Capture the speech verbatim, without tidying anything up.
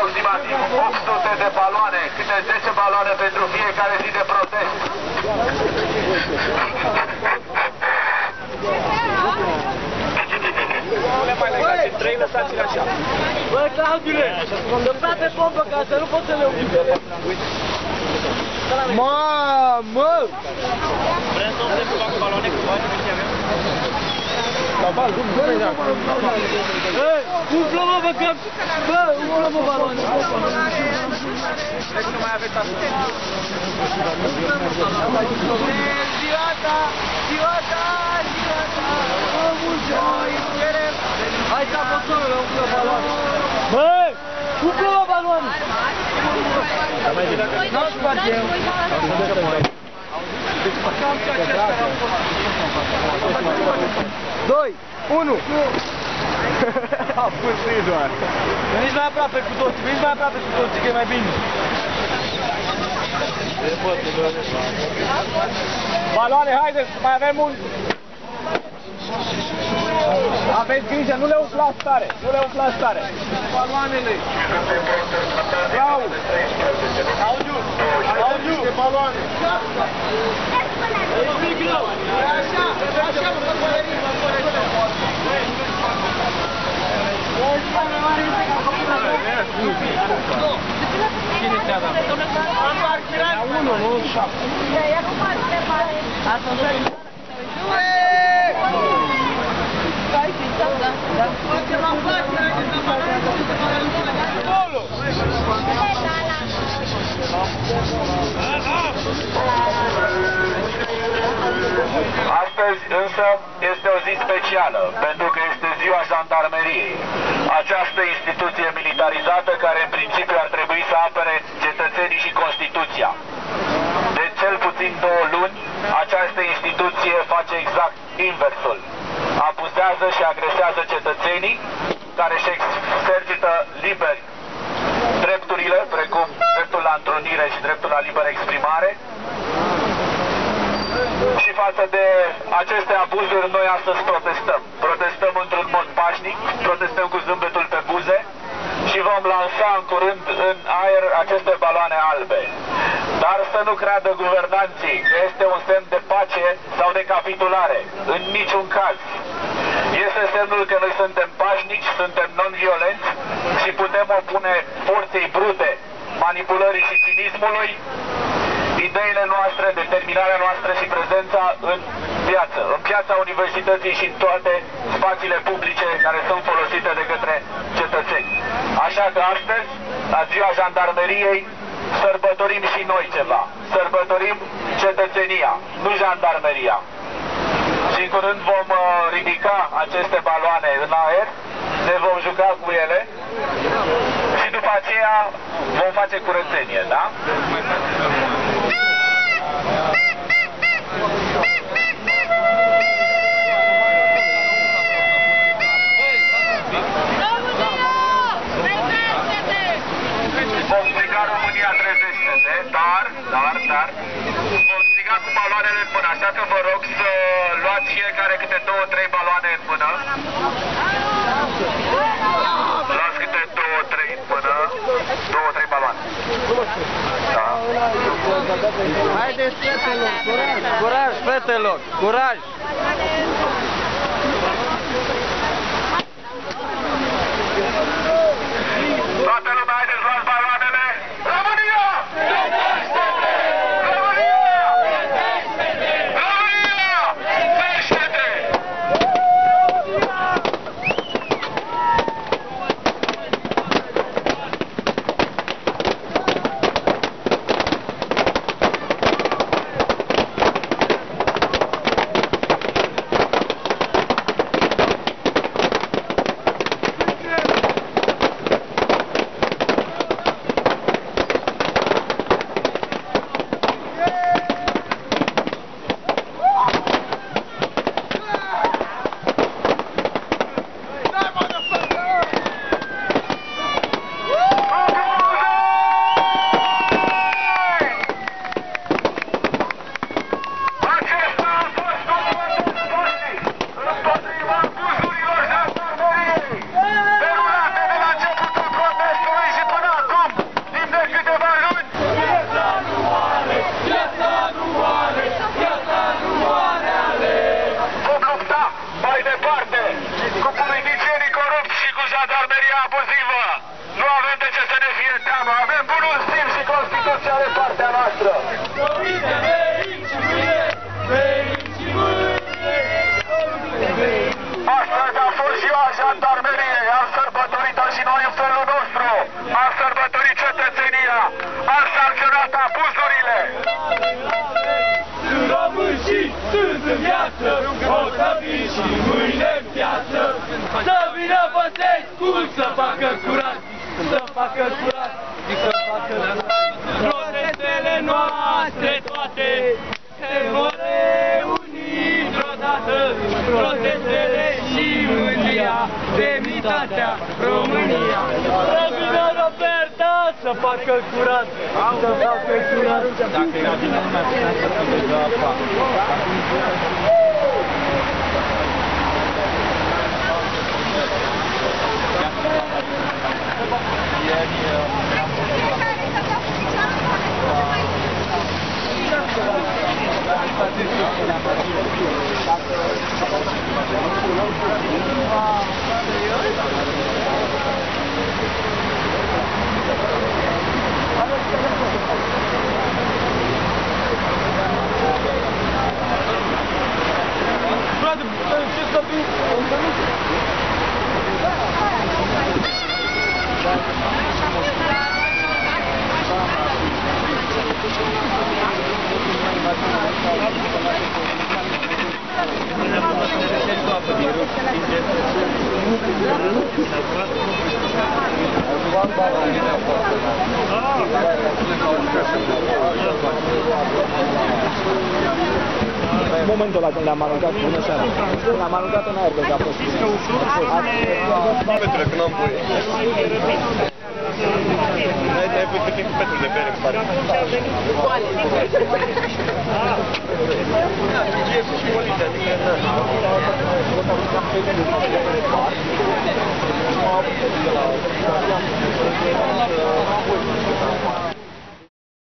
aproximativ opt sute de baloane, câte zece baloane pentru fiecare zi de protest. Nu le mai legați în trei, lăsați-le așa. Bă, Claudiule, dă-mi pe pompă ca să nu pot să le oprim pe ele. Mamă! Vrem să oprim cu baloane cu bani, ce avem? La bal, cum bă, da. Bă, umplă mă, bă, că... Bă, umplă mă baloane. Vezi că nu mai aveți asta. Ziua ta, ziua ta, ziua ta, o mulți ani. Hai să apăsăm, umplă baloane. Bă, umplă mă baloane. Nu-l spargem. Doi, unu. A pus doar. Veniți mai aproape cu toții, veniți mai aproape cu toții, că e mai bine. Baloane, haideți, mai avem un... Aveți grijă, nu le umflați tare, nu le umflați tare. Baloanele. Iau! Audiu! Audiu! De baloane! E mic rău. Așa, așa, mă, pălării. Cine ți-a dat? Unu, nu șapte. Asta înseamnă. Hai, pințat, da. Facem la place, acolo. Astăzi însă este o zi specială, pentru că este ziua jandarmeriei. Această instituție militarizată care în principiu ar trebui să apere cetățenii și Constituția. De cel puțin două luni, această instituție face exact inversul. Abuzează și agresează cetățenii care își exercită liber drepturile, precum dreptul la întrunire și dreptul la liberă exprimare. Și față de aceste abuzuri, noi astăzi protestăm. Protestăm într-un mod pașnic, protestăm cu zâmbetul pe buze și vom lansa în curând în aer aceste baloane albe. Dar să nu creadă guvernanții că este un semn de pace sau de capitulare. În niciun caz. Este semnul că noi suntem pașnici, suntem non-violenți și putem opune forței brute, manipulării și cinismului, ideile noastre, determinarea noastră și prezența în piață, în piața universității și în toate spațiile publice care sunt folosite de către cetățeni. Așa că astăzi, la ziua jandarmeriei, sărbătorim și noi ceva. Sărbătorim cetățenia, nu jandarmeria. Și în curând vom ridica aceste baloane în aer, ne vom juca cu ele și după aceea vom face curățenie, da? Vom striga România trezește-te, dar, dar, dar, vom striga cu baloanele în mână, așa că vă rog să luați fiecare câte două, trei baloane în mână. Luați câte două, trei în mână, două, trei baloane. Da. Haideți, fetelor, curaj, curaj, fetelor, curaj! Toată lumea, haideți, luați baloanele! România! România! România! Crește-te! facă curat și să facă protestele noastre toate se vor reuni vreodată, protestele și mândria, demnitatea, România. Răbină Roberta să facă curat, să facă curat. Dacă era bine lumea, să facă deja Brother, ce să fii? Momentul ăla când le-am aruncat, bună seara. Când le-am aruncat în aer, deja a fost. Petule, că n-am voie. N-ai voie să fii cu Petru de bere, îmi pare. Da, și